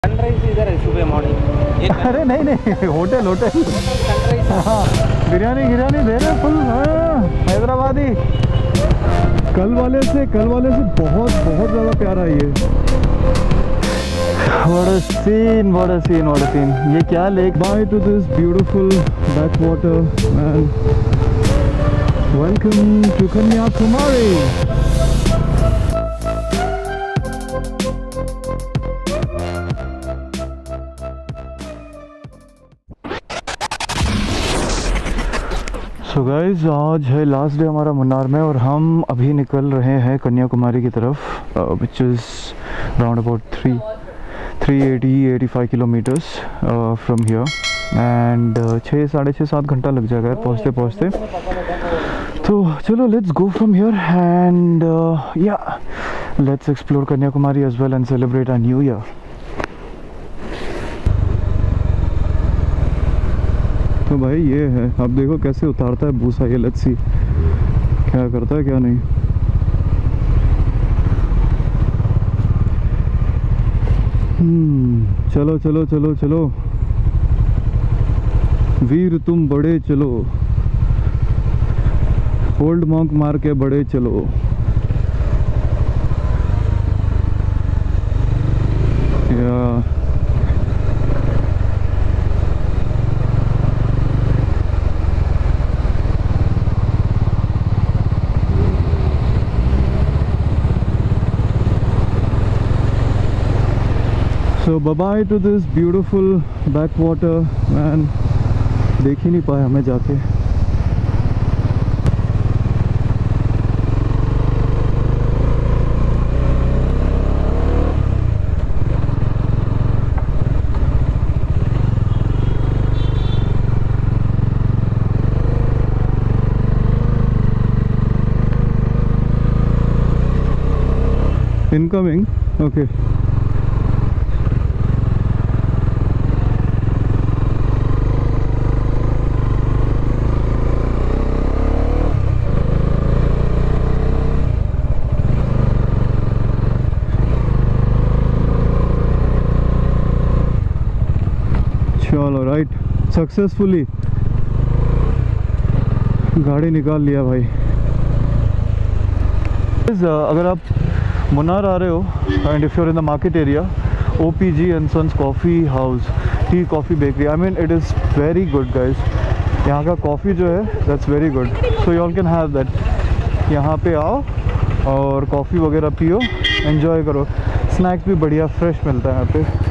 Sunrise इधर है सुबह मॉर्निंग। अरे नहीं नहीं, होटल होटल सनराइज। हाँ, बिरयानी गिरयानी दे रहे फुल हैदराबादी। कल वाले से बहुत बहुत ज़्यादा प्यारा है ये। What a scene। ये क्या lake. Bye to this beautiful backwater and welcome to Kanyakumari। So guys, आज है लास्ट डे हमारा मुन्नार में और हम अभी निकल रहे हैं कन्याकुमारी की तरफ, which is round about 380-85 kilometres from here and 6 से 7 घंटा लग जाएगा पहुँचते पहुँचते। तो चलो let's go from here and या let's explore Kanyakumari as well and celebrate our new year. तो भाई ये है, आप देखो कैसे उतारता है भूसा ये। लेट्स सी क्या करता है क्या नहीं। चलो चलो चलो चलो वीर तुम बड़े चलो, ओल्ड मॉन्क मार के बड़े चलो। या So bye bye to this beautiful backwater man। देख ही नहीं पाया हमें जाके। Incoming, okay। चलो राइट, सक्सेसफुली गाड़ी निकाल लिया भाई। अगर आप मुन्नार आ रहे हो and if you are in the market area, OPG and sons coffee house, tea coffee bakery, I mean it is very good guys. यहाँ का कॉफ़ी जो है that's very good, so you all can have that. यहाँ पे आओ और coffee वगैरह पियो, एंजॉय करो। स्नैक्स भी बढ़िया फ्रेश मिलता है यहाँ पे।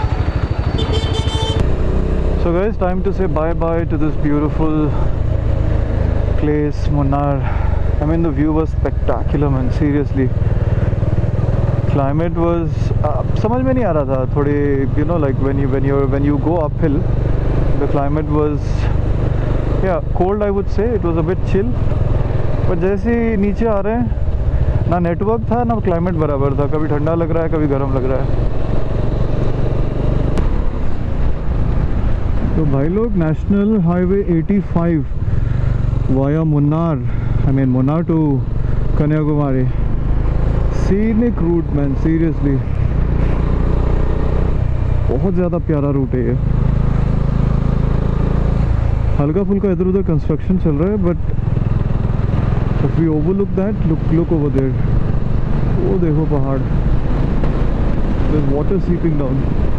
So guys, time to say bye bye to this beautiful place, Munnar। I mean the view was spectacular man, seriously। Climate was समझ में नहीं आ रहा था थोड़े, you know, like when you go uphill, the climate was cold, I would say it was a bit chill। पर जैसे ही नीचे आ रहे हैं, ना नेटवर्क था ना क्लाइमेट बराबर था, कभी ठंडा लग रहा है कभी गर्म लग रहा है। तो भाई लोग, national highway 85 via Munnar, I mean Munnar to Kanyakumari, scenic route man, seriously बहुत ज़्यादा प्यारा रूट है ये। हल्का फुल्का इधर उधर कंस्ट्रक्शन चल रहा है, but if we overlook that, look over there, वो देखो पहाड़, there is water seeping down.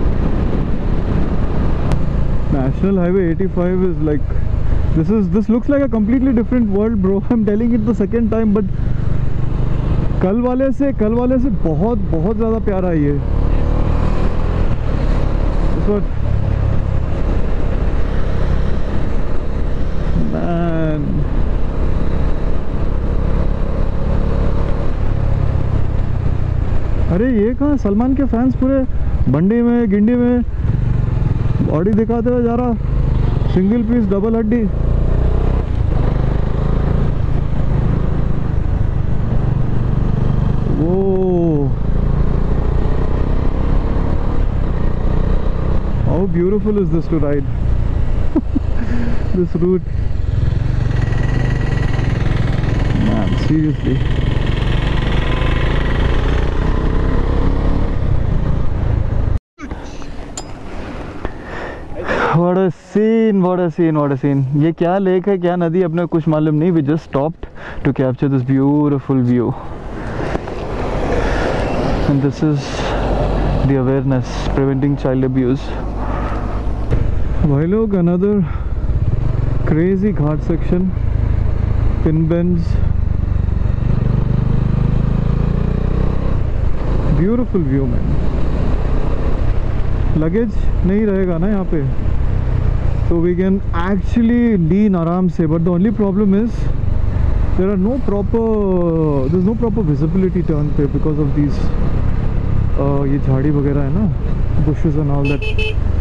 National Highway 85 is like, this looks like a completely different world bro। I'm telling it the second time, but कल वाले से बहुत बहुत ज़्यादा प्यारा है ये। Man, अरे ये कहाँ सलमान के फैंस पूरे बंडी में गिंडी में बॉडी दिखाते हुए जा रहा, सिंगल पीस डबल हड्डी। वो how beautiful is this to ride this route man, seriously. What a scene, what a scene, what a scene. ये क्या लेक है, क्या नदी, अपने कुछ मालूम नहीं. We just stopped to capture this beautiful view. And this is the awareness, preventing child abuse. भाई लोग, another crazy ghat section, pin bends, beautiful view man. Luggage नहीं रहेगा ना यहाँ पे, so we can actually lean आराम से. But the only problem is there's no proper visibility turn पे because of these ये झाड़ी वगैरह है ना, bushes and all that.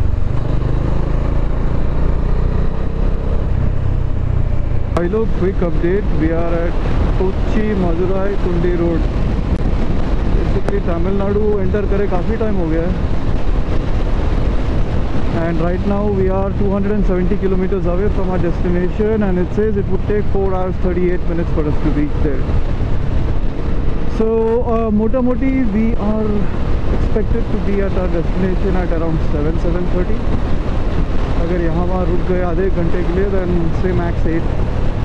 भाई लोग, quick update, we are at Kochi Madurai Kundi Road. Basically Tamil Nadu enter करे काफ़ी टाइम हो गया है. And right now we are 270 kilometers away from our destination, and it says it would take 4 hours 38 minutes for us to reach there. So mota moti we are expected to be at our destination at around 7:30. अगर यहाँ वहाँ रुक गए आधे घंटे के लिए, then say max 8.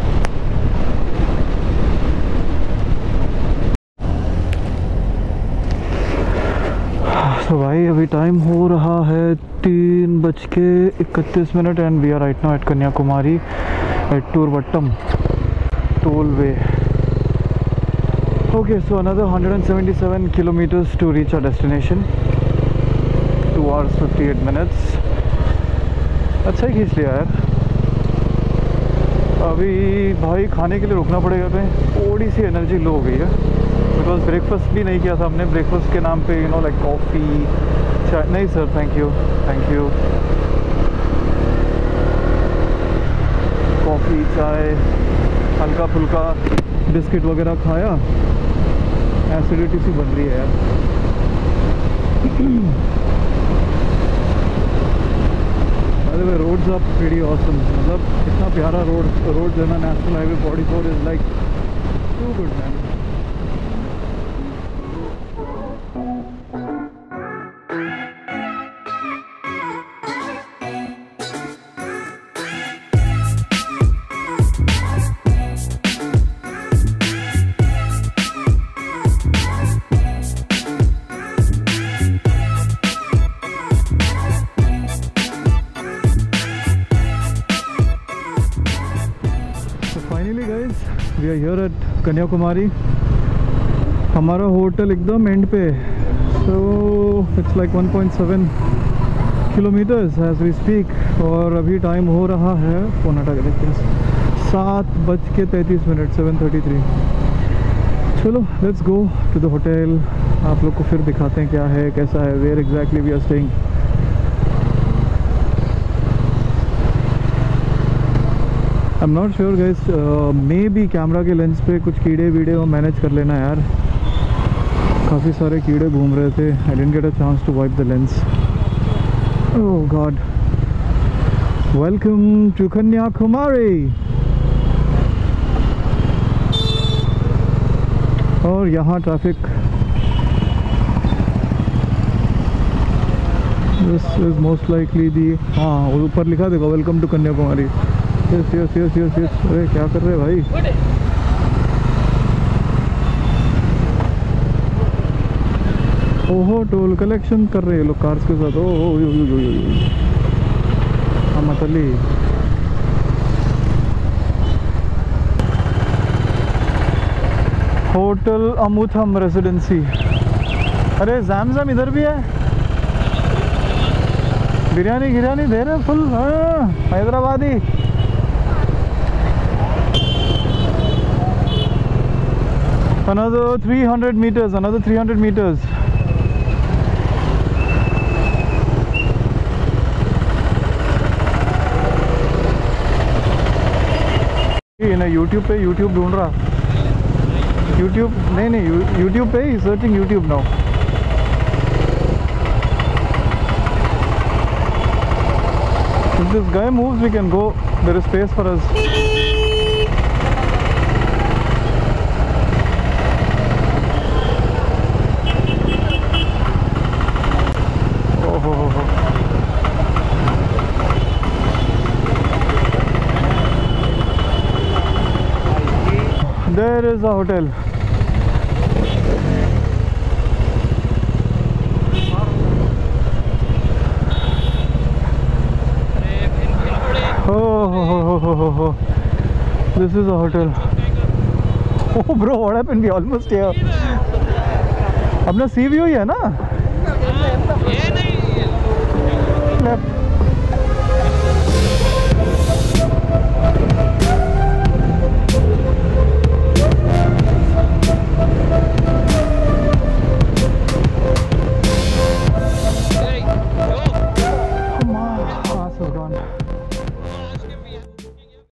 तो भाई अभी टाइम हो रहा है 3:31 and we are right now at Kanyakumari at Etturvattam toll way. Okay, so another 177 kilometers to reach our destination. 2 hours 58 minutes. अच्छा ही खींच लिया यार. अभी भाई खाने के लिए रुकना पड़ेगा. पे थोड़ी सी एनर्जी लो हो गई है बिकॉज ब्रेकफास्ट भी नहीं किया था हमने. ब्रेकफास्ट के नाम पे यू नो लाइक कॉफ़ी चाय. नहीं सर, थैंक यू. कॉफ़ी चाय हल्का फुल्का बिस्किट वगैरह खाया. एसिडिटी सी बन रही है यार. अरे रोड्स आर प्रीटी ऑसम. मतलब इतना प्यारा रोड जो है ना, national highway 44 is like too good man. We are here at Kanyakumari. हमारा होटल एकदम एंड पे. So it's like 1.7 kilometres as we speak. और अभी टाइम हो रहा है, फोन हटा के देखते हैं, 7:33 7:33. चलो let's go to the hotel. आप लोग को फिर दिखाते हैं क्या है, कैसा है, where exactly we are staying. I am not sure guys, maybe camera के लेंस पे कुछ कीड़े वीड़े हो, मैनेज कर लेना यार. काफ़ी सारे कीड़े घूम रहे थे. I didn't get a chance to wipe the lens. Oh god. Welcome to Kanyakumari. और यहाँ traffic. This is most likely the, हाँ ऊपर लिखा देखो, welcome to Kanyakumari. Yes yes yes yes yes. अरे क्या कर रहे भाई. ओहो, टोल कलेक्शन कर रहे हैं लोग कार्स के साथ. ओहो मतली. Hotel Amutham residency. अरे जैमजम इधर भी है. बिरयानी गिरयानी दे रहे फुल. हाँ, Hyderabadi. Another 300 meters, another 300 meters. ये ना YouTube पे YouTube ढूंढ रहा. YouTube नहीं YouTube पे ही searching YouTube now. If this guy moves, we can go. There is space for us. Where is the hotel? Oh, this is a hotel. Oh bro, what happened? We almost here. अपना सी view ही है ना? ये नहीं left